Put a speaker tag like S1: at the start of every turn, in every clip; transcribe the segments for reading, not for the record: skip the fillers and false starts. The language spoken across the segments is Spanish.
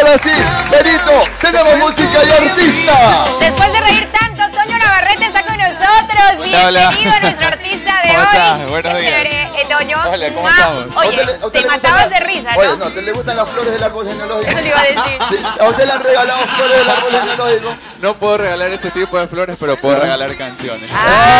S1: ahora sí, Perito, tenemos música y artista.
S2: Después de reír tanto, Toño Navarrete está con nosotros. Bienvenido a nuestro artista de
S3: ¿Cómo
S2: hoy.
S3: estás? Buenos días.
S2: Chévere, Toño.
S3: Hola, ¿cómo estamos?
S2: Oye, te matabas de risa, ¿no?
S1: Oye, no, ¿te le gustan las flores del árbol genealógico?
S2: Eso le iba a decir.
S1: Sí, ¿a usted le han regalado flores del árbol genealógico?
S3: No puedo regalar ese tipo de flores, pero puedo regalar canciones.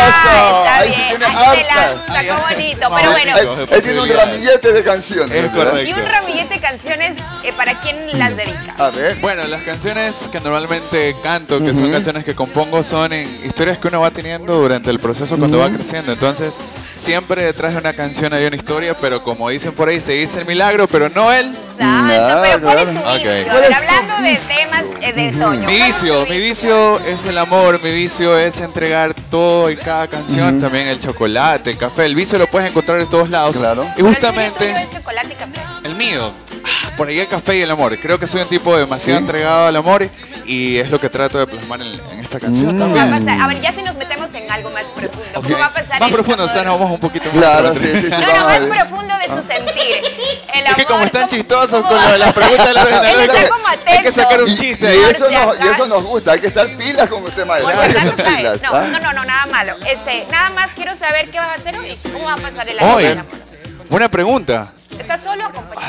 S2: Está
S1: ahí sí
S2: bien.
S1: tiene
S2: Ahí te
S1: hartas.
S2: la sacó bonito.
S3: No,
S2: Pero bueno.
S1: Él tiene un ramillete de canciones.
S3: Es
S1: ¿verdad?
S3: correcto.
S2: Y un ramillete de canciones, ¿para quién las dedica?
S1: A ver.
S3: Bueno, las canciones que normalmente canto, que son canciones que compongo, son en historias que uno va teniendo durante el proceso cuando va creciendo. Entonces, siempre detrás de una canción hay una historia, pero como dicen por ahí, se dice el milagro, pero no él.
S2: Exacto, pero ¿cuál es tu
S3: Ok.
S2: vicio? A
S1: ¿Cuál
S2: ver,
S1: es tu
S2: hablando de
S1: vicio?
S2: temas de Toño.
S3: Mi vicio es el amor, mi vicio es entregar todo en cada canción, también el chocolate, el café. El vicio lo puedes encontrar en todos lados.
S1: Claro.
S3: Y justamente
S2: el chocolate y café.
S3: el mío, por ahí el café y el amor. Creo que soy un tipo demasiado entregado al amor y es lo que trato de plasmar en esta canción
S2: ¿Cómo va a
S3: también.
S2: pasar? A ver, ya si nos metemos en algo más profundo.
S3: Ok.
S2: ¿Cómo va a pasar?
S3: Más
S2: el
S3: profundo, o
S2: amor?
S3: sea, nos vamos un poquito más
S1: Claro,
S3: profundo.
S1: sí, sí, sí.
S2: No,
S1: vamos a
S2: más
S1: ver.
S2: profundo de su sentir. El
S3: Es que como
S2: amor,
S3: están
S2: ¿cómo-
S3: chistosos
S2: cómo
S3: con lo de las preguntas de los
S2: Él está
S3: generales,
S2: como
S3: hay que
S2: atento.
S3: sacar un
S1: Y
S3: chiste
S1: y
S3: ahí.
S1: eso nos gusta, hay que estar pilas con usted, maestro.
S2: Por
S1: Hay
S2: si
S1: que
S2: acaso
S1: estar
S2: cae.
S1: pilas.
S2: No,
S1: ¿ah?
S2: no, nada malo. Nada más quiero saber qué vas a hacer hoy. ¿Cómo va a pasar el amor?
S3: Hoy,
S2: del amor?
S3: buena pregunta.
S2: ¿Estás solo o acompañado?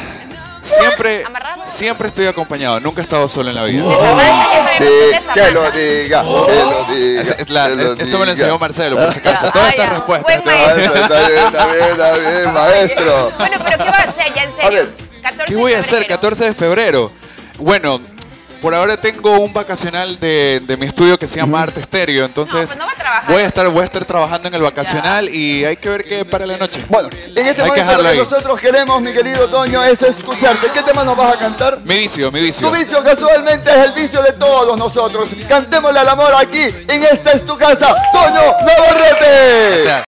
S2: ¿Amarrado?
S3: Siempre estoy acompañado, nunca he estado solo en la vida.
S2: Ya sabemos
S1: Que lo diga, que lo diga.
S3: Esto me lo enseñó Marcelo, por si acaso. Toda esta respuesta.
S2: Buen
S1: Está
S2: maestro.
S1: bien, está bien, maestro.
S2: Bueno, pero ¿qué vas a hacer ya en serio?
S1: A ver,
S2: 14
S3: ¿Qué voy a
S2: de
S3: hacer
S2: febrero.
S3: 14 de febrero? Bueno, por ahora tengo un vacacional de mi estudio que se llama Arte Estéreo, entonces
S2: pues no va a trabajar.
S3: voy a estar trabajando en el vacacional y hay que ver qué para la noche.
S1: Bueno, en este
S3: Hay que
S1: momento
S3: dejarlo
S1: lo que
S3: ahí.
S1: nosotros queremos, mi querido Toño, es escucharte. ¿Qué tema nos vas a cantar?
S3: Mi vicio.
S1: Tu vicio casualmente es el vicio de todos nosotros. Cantémosle al amor aquí, en Esta es tu casa, Toño Navarrete.
S3: O sea,